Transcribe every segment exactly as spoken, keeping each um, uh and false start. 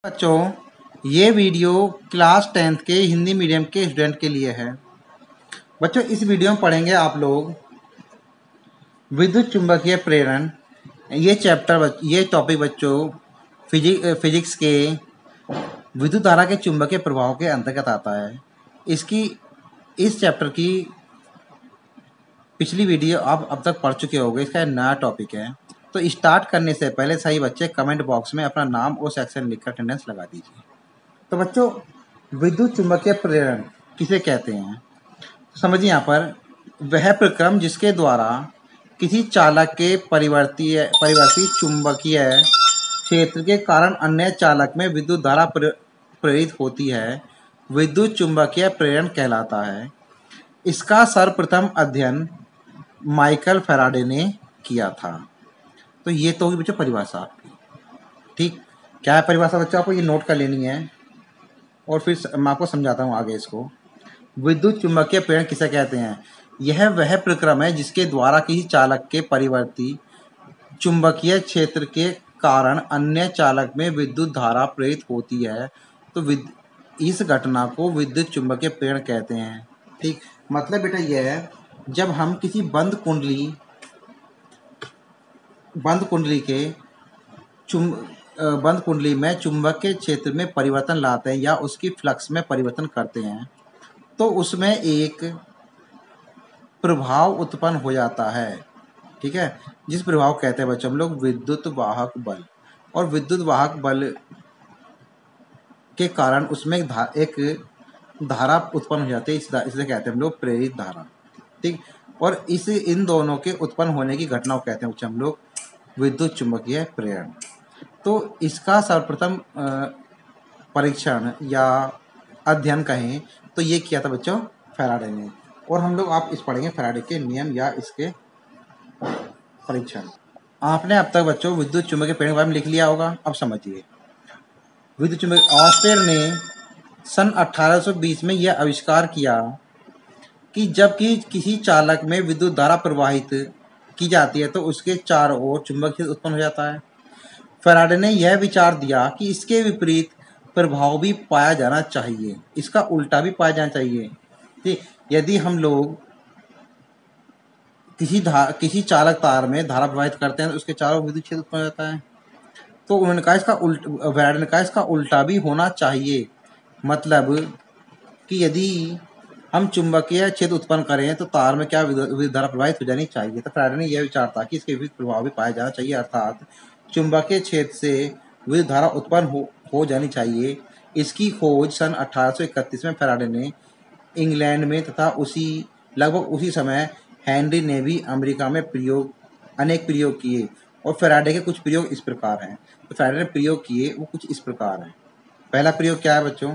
बच्चों ये video class tenth के हिंदी मीडियम के स्टूडेंट के लिए है। बच्चों इस वीडियो में पढ़ेंगे आप लोग विद्युत चुंबकीय प्रेरण। ये चैप्टर ये टॉपिक बच्चों फिजिक फिजिक्स के विद्युत धारा के चुंबकीय प्रभाव के अंतर्गत आता है। इसकी इस चैप्टर की पिछली वीडियो आप अब तक पढ़ चुके होंगे। इसका नया टॉपिक है। तो स्टार्ट करने से पहले सही बच्चे कमेंट बॉक्स में अपना नाम और सेक्शन लिखकर अटेंडेंस लगा दीजिए। तो बच्चों विद्युत चुंबकीय प्रेरण किसे कहते हैं? समझिए यहाँ पर वह प्रक्रम जिसके द्वारा किसी चालक के परिवर्तीय परिवर्ती चुंबकीय क्षेत्र के कारण अन्य चालक में विद्युत धारा प्रेरित होती है, विद्युत चुंबकीय प्रेरण कहलाता है। इसका सर्वप्रथम अध्ययन माइकल फैराडे ने किया था। तो ये तो होगी बच्चों परिभाषा आपकी। ठीक, क्या है परिभाषा बच्चों? आपको ये नोट कर लेनी है और फिर मैं आपको समझाता हूँ आगे इसको। विद्युत चुंबकीय प्रेरण किसे कहते हैं? यह वह प्रक्रम है जिसके द्वारा किसी चालक के परिवर्ती चुंबकीय क्षेत्र के कारण अन्य चालक में विद्युत धारा प्रेरित होती है। तो इस घटना को विद्युत चुंबकीय प्रेरण कहते हैं। ठीक, मतलब बेटा यह है जब हम किसी बंद कुंडली बंद कुंडली के चुम बंद कुंडली में चुंबक के क्षेत्र में परिवर्तन लाते हैं या उसकी फ्लक्स में परिवर्तन करते हैं तो उसमें एक प्रभाव उत्पन्न हो जाता है। ठीक है, जिस प्रभाव कहते हैं बच्चों हम लोग विद्युत वाहक बल। और विद्युत वाहक बल के कारण उसमें एक, धा, एक धारा उत्पन्न हो जाती है। इसलिए कहते हैं हम लोग प्रेरित धारा। ठीक, और इस इन दोनों के उत्पन्न होने की घटना को कहते हैं हम लोग विद्युत चुंबकीय प्रेरण। तो इसका सर्वप्रथम परीक्षण या अध्ययन कहें तो ये किया था बच्चों फैराडे ने। और हम लोग आप इस पढ़ेंगे फैराडे के नियम या इसके परीक्षण। आपने अब तक बच्चों विद्युत चुंबकीय प्रेरण के बारे में लिख लिया होगा। अब समझिए विद्युत चुंबकीय ऑस्टेर ने सन अठारह सौ बीस में यह आविष्कार किया कि जबकि किसी चालक में विद्युत धारा प्रवाहित की जाती है तो उसके चारों ओर चुंबक क्षेत्र उत्पन्न हो जाता है। फैराडे ने यह विचार दिया कि इसके विपरीत प्रभाव भी पाया जाना चाहिए, इसका उल्टा भी पाया जाना चाहिए। ठीक, यदि हम लोग किसी धा किसी चालक तार में धारा प्रवाहित करते हैं तो उसके चारों विद्युत क्षेत्र उत्पन्न हो जाता है। तो उन्होंने कहा इसका उल्ट फैराडे ने कहा इसका उल्टा भी होना चाहिए। मतलब कि यदि हम चुंबकीय क्षेत्र उत्पन्न करें तो तार में क्या विद्युत धारा प्रवाहित हो जानी चाहिए। तो फैराडे ने यह विचार था कि इसके विपरीत प्रभाव भी पाया जाना चाहिए, अर्थात चुंबकीय क्षेत्र से विद्युत धारा उत्पन्न हो, हो जानी चाहिए। इसकी खोज सन अठारह सौ इकतीस में फैराडे ने इंग्लैंड में तथा उसी लगभग उसी समय हेनरी ने भी अमेरिका में प्रयोग अनेक प्रयोग किए। और फैराडे के कुछ प्रयोग इस प्रकार हैं। तो फैराडे ने प्रयोग किए वो कुछ इस प्रकार हैं। पहला प्रयोग क्या है बच्चों?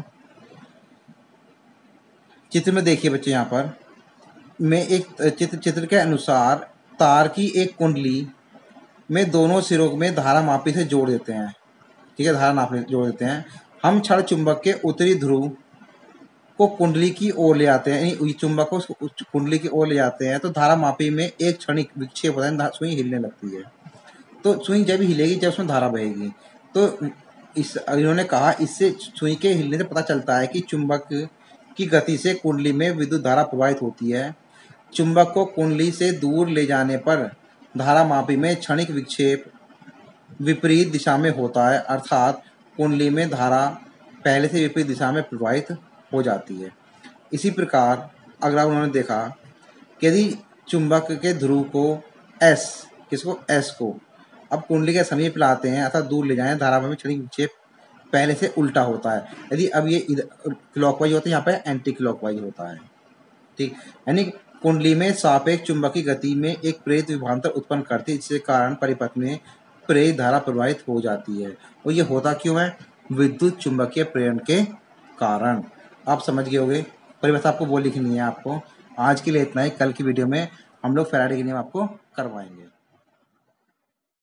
चित्र में देखिए बच्चे, यहाँ पर में एक चित्र चित्र के अनुसार तार की एक कुंडली में दोनों सिरों में धारा मापी से जोड़ देते हैं। ठीक है, धारा नापने जोड़ देते हैं। हम क्षण चुंबक के उत्तरी ध्रुव को कुंडली की ओर ले आते हैं, यानी चुंबक को कुंडली की ओर ले जाते हैं तो धारा मापी में एक क्षणिक विक्षेप होता है, सुई हिलने लगती है। तो सुई जब हिलेगी जब उसमें धारा बहेगी। तो इस इन्होंने कहा इससे सुई के हिलने से पता चलता है कि चुंबक की गति से कुंडली में विद्युत धारा प्रवाहित होती है। चुंबक को कुंडली से दूर ले जाने पर धारा मापी में क्षणिक विक्षेप विपरीत दिशा में होता है, अर्थात कुंडली में धारा पहले से विपरीत दिशा में प्रवाहित हो जाती है। इसी प्रकार अगला उन्होंने देखा कि यदि चुंबक के ध्रुव को एस किसको एस को अब कुंडली के समीप लाते हैं अर्थात दूर ले जाएं, धारा में क्षणिक विक्षेप पहले से उल्टा होता है। यदि अब ये क्लॉकवाइज होता है, यहाँ पे एंटी क्लॉकवाइज होता है। ठीक, यानी कुंडली में सापेक्ष चुंबकीय गति में एक प्रेरित विभवांतर उत्पन्न करती है, जिसके कारण परिपथ में प्रेरित धारा प्रवाहित हो जाती है। और ये होता क्यों है? विद्युत चुंबकीय प्रेरण के कारण। आप समझ गए होंगे। परिभाषा आपको वो लिखनी है। आपको आज के लिए इतना ही। कल की वीडियो में हम लोग फैराडे के नियम आपको करवाएंगे।